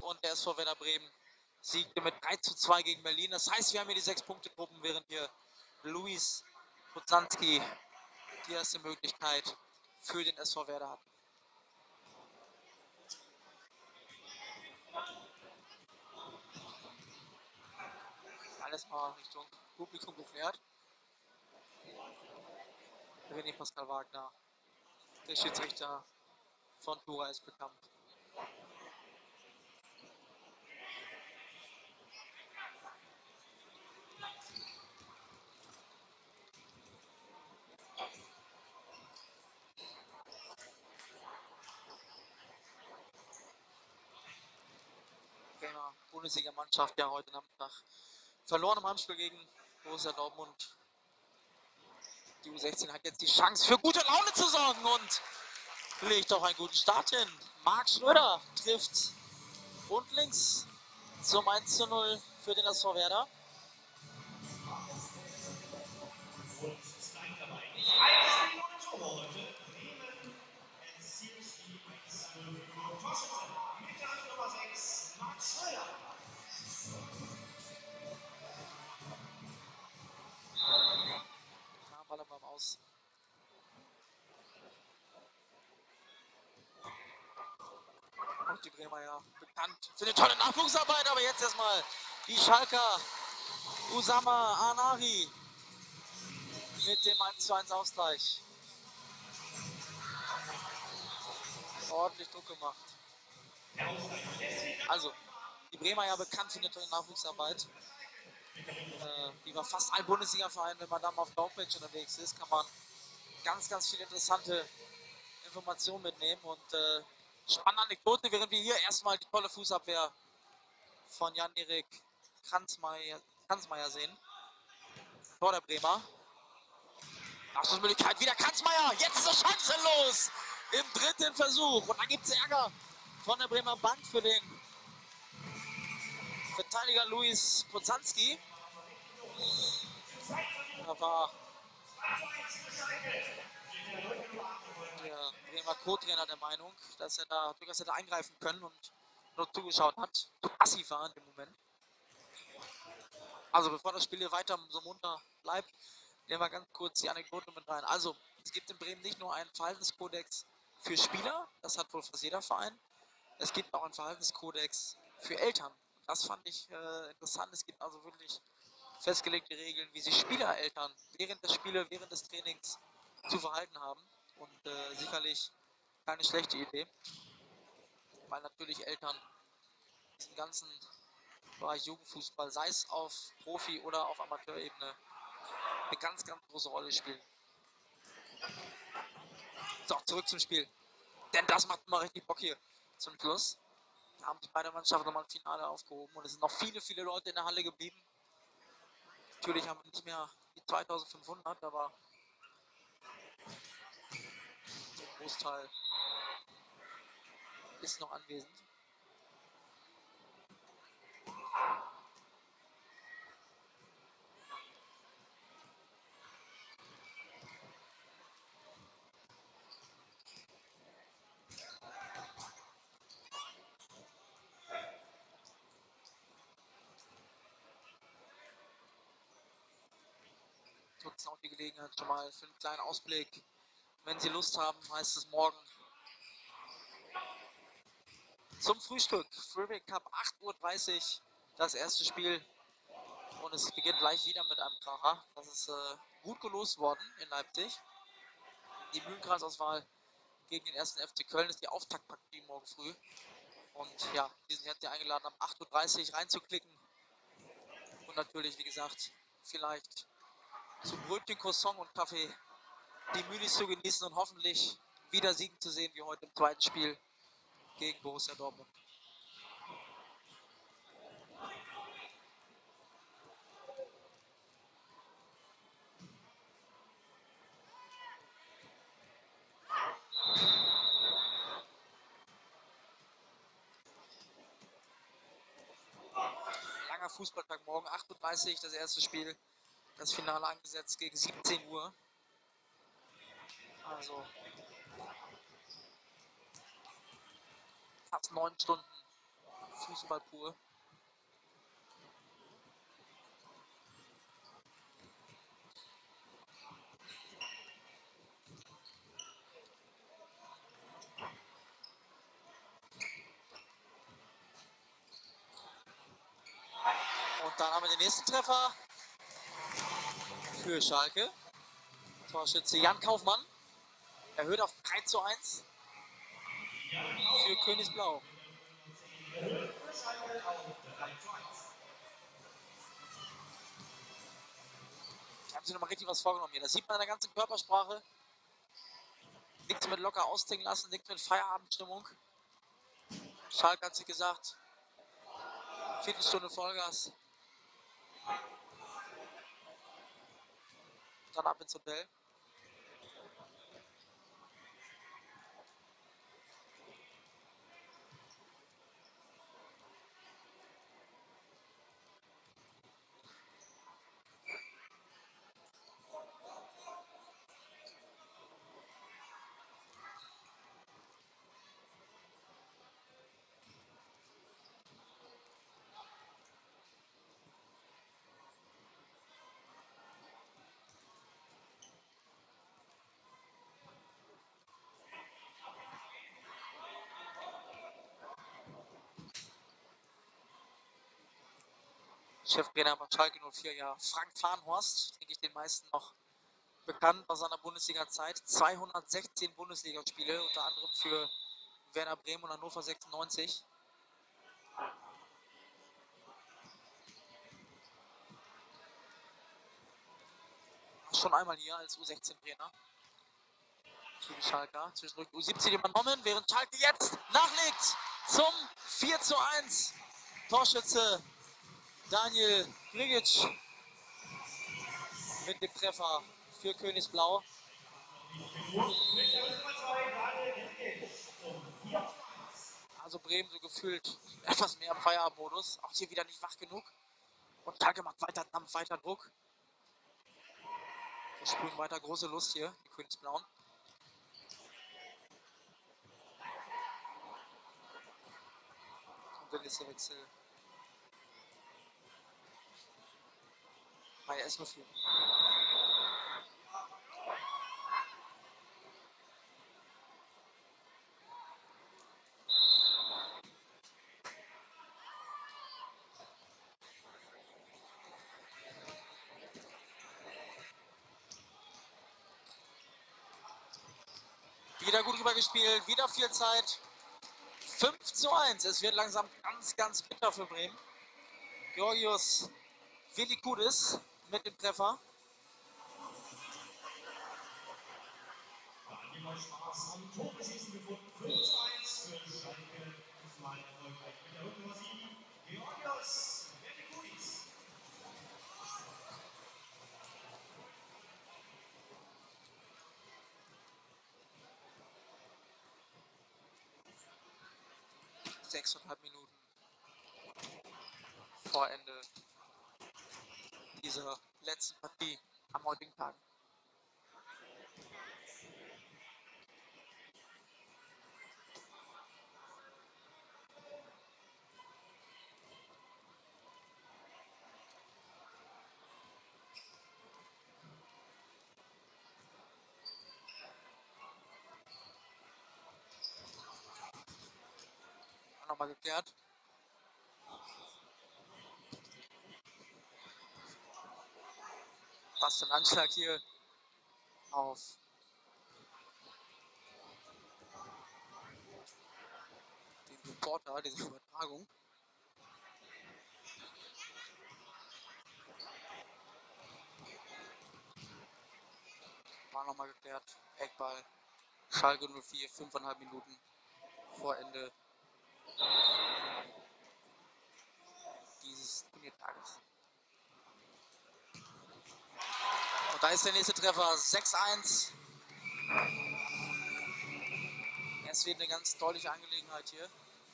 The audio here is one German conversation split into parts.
und der SV Werder Bremen siegte mit 3:2 gegen Berlin. Das heißt, wir haben hier die 6-Punkte-Gruppen, während hier Luis Podzanski die erste Möglichkeit für den SV Werder hat. Alles mal Richtung Publikum geklärt. René Pascal Wagner, der Schiedsrichter von Tura, ist bekannt. Bremer Bundesliga-Mannschaft ja heute Nachmittag verloren im Heimspiel gegen Borussia Dortmund. Die U16 hat jetzt die Chance für gute Laune zu sorgen und legt auch einen guten Start hin. Marc Schröder trifft und links zum 1:0 für den SV Werder. Ball beim Aus. Und die Bremer ja bekannt für eine tolle Nachwuchsarbeit, aber jetzt erstmal die Schalker. Usama Anari mit dem 1:1 Ausgleich. Ordentlich Druck gemacht. Also, die Bremer ja bekannt für eine tolle Nachwuchsarbeit. Wie bei fast allen Bundesliga-Vereinen, wenn man da mal auf der Homepage unterwegs ist, kann man ganz, ganz viele interessante Informationen mitnehmen. Und spannende Anekdote, während wir hier erstmal die tolle Fußabwehr von Jan-Erik Kranzmeier sehen. Vor der Bremer. Abschlussmöglichkeit wieder Kranzmeier. Jetzt ist er chancenlos im dritten Versuch. Und dann gibt es Ärger von der Bremer Bank für den Verteidiger Luis Podzanski. Da war der Bremer Co-Trainer der Meinung, dass er da durchaus hätte eingreifen können und nur zugeschaut hat. Zu passiv war in dem Moment. Also bevor das Spiel hier weiter so munter bleibt, nehmen wir ganz kurz die Anekdote mit rein. Also, es gibt in Bremen nicht nur einen Verhaltenskodex für Spieler, das hat wohl fast jeder Verein. Es gibt auch einen Verhaltenskodex für Eltern. Das fand ich interessant. Es gibt also wirklich festgelegte Regeln, wie sich Spielereltern während der Spiele, während des Trainings zu verhalten haben. Und sicherlich keine schlechte Idee, weil natürlich Eltern diesen ganzen Bereich Jugendfußball, sei es auf Profi- oder auf Amateurebene, eine ganz, ganz große Rolle spielen. So, zurück zum Spiel. Denn das macht mal richtig Bock hier zum Schluss. Da haben sich beide Mannschaften nochmal ein Finale aufgehoben und es sind noch viele, viele Leute in der Halle geblieben. Natürlich haben wir nicht mehr die 2500, aber der Großteil ist noch anwesend. Nutzen auch die Gelegenheit schon mal für einen kleinen Ausblick. Wenn Sie Lust haben, heißt es morgen zum Frühstück. Freeway Cup 8:30 Uhr, das erste Spiel. Und es beginnt gleich wieder mit einem Kracher. Das ist gut gelost worden in Leipzig. Die Mühlenkreisauswahl gegen den 1. FC Köln ist die Auftaktpartie morgen früh. Und ja, die sind jetzt eingeladen, um 8:30 Uhr reinzuklicken. Und natürlich, wie gesagt, vielleicht zu Brötchen, Croissant und Kaffee die Mühlis zu genießen und hoffentlich wieder siegen zu sehen, wie heute im zweiten Spiel gegen Borussia Dortmund. Langer Fußballtag morgen, 8:30 Uhr das erste Spiel. Das Finale angesetzt gegen 17 Uhr. Also fast 9 Stunden Fußball pur. Und dann haben wir den nächsten Treffer für Schalke. Torschütze Jan Kaufmann erhöht auf 3:1 für Königsblau. Die haben sich nochmal richtig was vorgenommen hier. Das sieht man in der ganzen Körpersprache. Nichts mit locker ausdenken lassen, nichts mit Feierabendstimmung. Schalke hat sich gesagt, Viertelstunde Vollgas. Dann ab ins Hotel. Cheftrainer bei Schalke 04, ja, Frank Farnhorst, denke ich den meisten noch bekannt aus seiner Bundesliga-Zeit. 216 Bundesligaspiele, unter anderem für Werder Bremen und Hannover 96. Schon einmal hier als U16-Trainer für die Schalker. Zwischendurch U17 übernommen, während Schalke jetzt nachlegt zum 4:1. Torschütze Daniel Grigic mit dem Treffer für Königsblau. Also Bremen so gefühlt etwas mehr im Feierabendmodus. Auch hier wieder nicht wach genug. Und Schalke macht weiter Dampf, weiter Druck. Wir spüren weiter große Lust hier, die Königsblauen. Und der nächste Wechsel bei S04. Wieder gut rübergespielt, wieder viel Zeit. 5:1. Es wird langsam ganz, ganz bitter für Bremen. Georgios Velikudis mit dem Treffer. Jemand Spaß am Torbeschießen gefunden. 5:1 für Schalke. Diesmal erfolgreich mit der Rücknummer 7. Georgios Velikudis. Sechseinhalb Minuten vor Ende dieser letzten Partie am heutigen Tag. Nochmal geklärt. Fast ein Anschlag hier auf den Reporter dieser Übertragung. War nochmal geklärt. Eckball. Schalke 04, 5,5 Minuten vor Ende dieses Turniertages. Und da ist der nächste Treffer. 6:1. Es wird eine ganz deutliche Angelegenheit hier.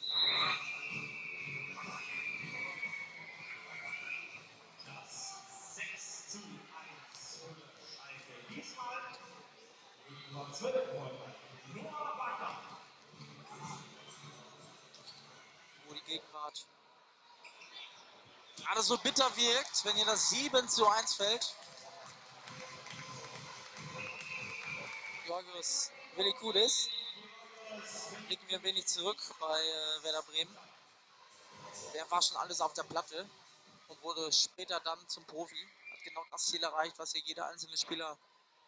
Das 6:1 für Schalke. Diesmal Rücknummer 12 Noah Wagner. Wo die Gegenwart. Gerade so bitter wirkt, wenn ihr das 7:1 fällt. Georgios Velikudis blicken wir ein wenig zurück bei Werder Bremen. Der war schon alles auf der Platte und wurde später dann zum Profi. Hat genau das Ziel erreicht, was hier jeder einzelne Spieler,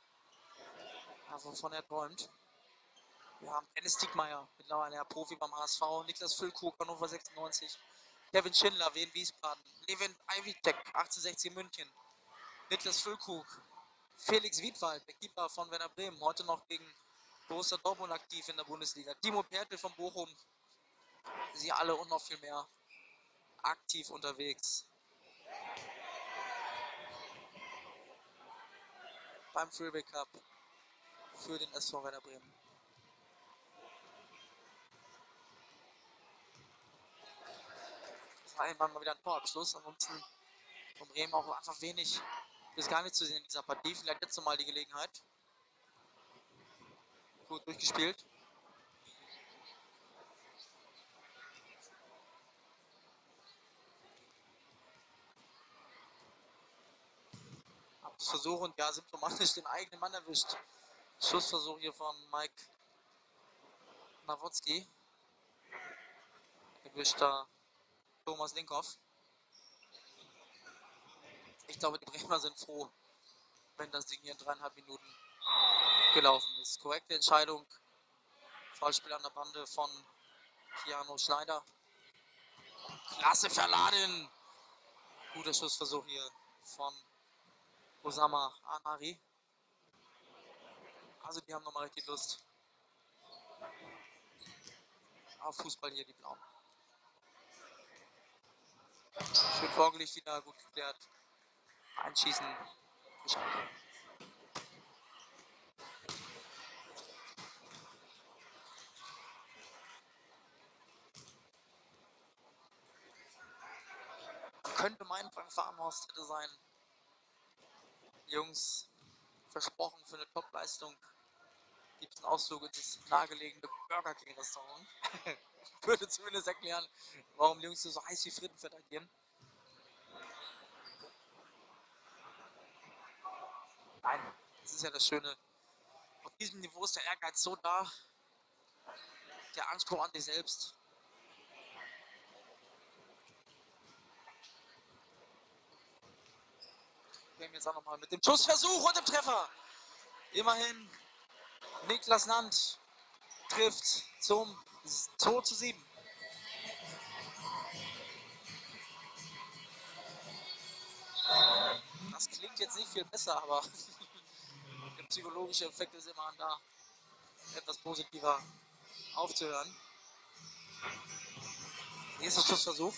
wovon er träumt. Wir haben Dennis Diekmeyer, mittlerweile ja Profi beim HSV, Niklas Füllkrug, Hannover 96, Kevin Schindler, Wien Wiesbaden, Levin Ajvíček, 1860 München, Niklas Füllkrug, Felix Wiedwald, der Keeper von Werder Bremen, heute noch gegen Borussia Dortmund aktiv in der Bundesliga, Timo Pertl von Bochum, sie alle und noch viel mehr aktiv unterwegs beim Freeway Cup für den SV Werder Bremen. Das war irgendwann mal wieder ein Torabschluss, ansonsten von Bremen auch einfach wenig bis gar nicht zu sehen in dieser Partie. Vielleicht jetzt nochmal die Gelegenheit. Gut durchgespielt. Versuch und ja, symptomatisch den eigenen Mann erwischt. Schussversuch hier von Mike Nawocki. Erwischt da Thomas Linkhoff. Ich glaube, die Bremer sind froh, wenn das Ding hier in 3,5 Minuten gelaufen ist. Korrekte Entscheidung. Foulspiel an der Bande von Keanu Schneider. Klasse verladen. Guter Schussversuch hier von Osama Anari. Also die haben nochmal richtig Lust auf Fußball hier, die Blauen. Schön vorgelegt, wieder gut geklärt. Einschießen. Geschafft. Könnte meinen, Frank Farmhorst hätte sein Jungs versprochen für eine Top-Leistung. Gibt es einen Ausflug in das nahegelegene Burger King Restaurant. Würde zumindest erklären, warum die Jungs so heiß wie Frittenfett agieren. Nein, das ist ja das Schöne. Auf diesem Niveau ist der Ehrgeiz so da, der Anspruch an dich selbst. Wir haben jetzt auch nochmal mit dem Schussversuch und dem Treffer. Immerhin Niklas Nant trifft zum 2:7. Das klingt jetzt nicht viel besser, aber der psychologische Effekt ist immer da, etwas positiver aufzuhören. Nächster Schussversuch.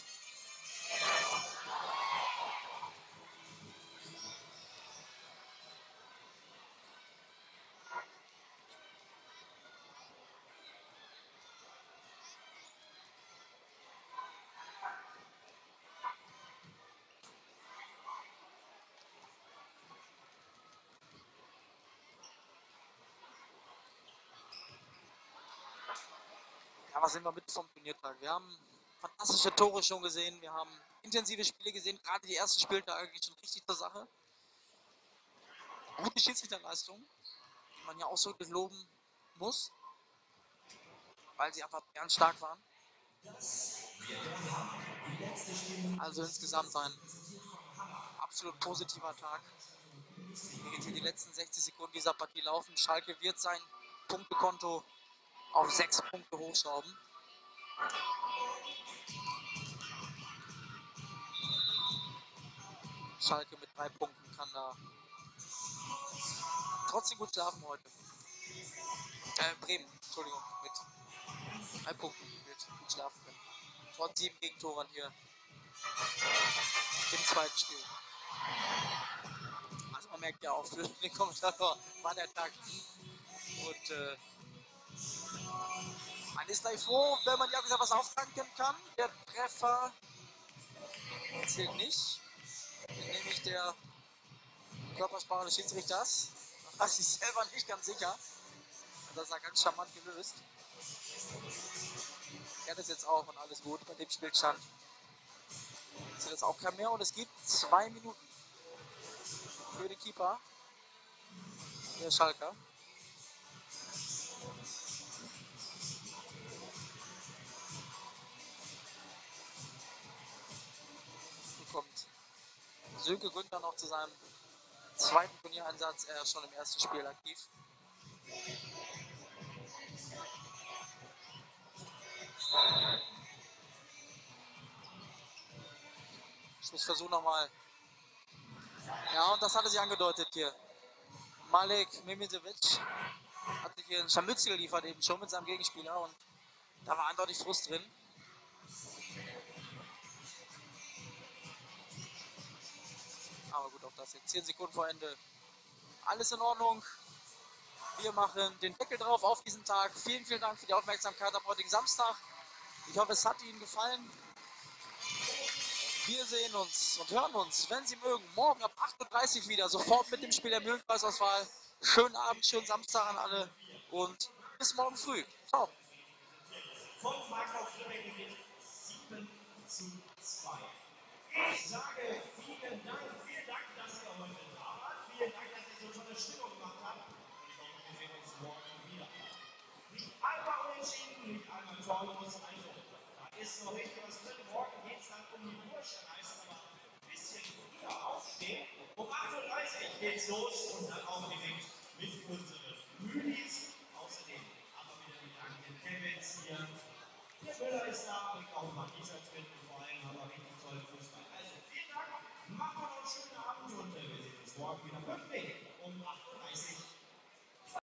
Ja, was sind wir mit vom Turniertag? Wir haben fantastische Tore schon gesehen, wir haben intensive Spiele gesehen, gerade die ersten Spieltage geht schon richtig zur Sache. Gute Schiedsrichterleistung, die man ja ausdrücklich loben muss, weil sie einfach ganz stark waren. Also insgesamt ein absolut positiver Tag. Hier geht hier die letzten 60 Sekunden dieser Partie laufen. Schalke wird sein Punktekonto auf 6 Punkte hochschrauben. Schalke mit 3 Punkten kann da trotzdem gut schlafen heute. Bremen, Entschuldigung, mit 3 Punkten wird gut schlafen können. Trotz 7 Gegentoren hier im zweiten Spiel. Also man merkt ja auch für den Kommentator war der Tag. Und man ist gleich froh, wenn man ja wieder was auftanken kann. Der Treffer zählt nicht. Nämlich der Körpersprache des Schiedsrichters. Da war sich selber nicht ganz sicher. Hat das ganz charmant gelöst. kennt es jetzt auch und alles gut bei dem Spielstand. Ist jetzt auch kein mehr und es gibt 2 Minuten für den Keeper, der Schalker. So kommt Sönke Günther noch zu seinem zweiten Turniereinsatz. Er ist schon im ersten Spiel aktiv. Schussversuch nochmal. Ja, und das hatte sich angedeutet hier. Malik Mimicevic hat sich hier einen Scharmützel geliefert eben schon mit seinem Gegenspieler und da war eindeutig Frust drin. Aber gut, auch das jetzt 10 Sekunden vor Ende. Alles in Ordnung. Wir machen den Deckel drauf auf diesen Tag. Vielen, vielen Dank für die Aufmerksamkeit am heutigen Samstag. Ich hoffe, es hat Ihnen gefallen. Wir sehen uns und hören uns, wenn Sie mögen, morgen ab 8:30 Uhr wieder, sofort mit dem Spiel der Mühlenpreisauswahl. Schönen Abend, schönen Samstag an alle und bis morgen früh. Ciao. Von Markov Lübeck gewinnt 7:2. Ich sage vielen Dank, dass ihr heute da wart. Vielen Dank, dass ihr so tolle Stimmung gemacht habt. Und ich hoffe, wir sehen uns morgen wieder. Nicht einmal unentschieden, nicht einmal torlos. Also, da ist noch richtig was drin. Morgen geht es dann um die Burschen. Heißt aber ein bisschen früher aufstehen. Um 8:30 Uhr geht's los und dann auch direkt mit unseren Mühlis. Außerdem haben wir wieder die Dank Kevins hier. Der Müller ist da, bringt auch mal T-Shirts mit und vor allem haben wir richtig tollen Fußball. Also vielen Dank, machen wir noch einen schönen Abend und wir sehen uns morgen wieder pünktlich.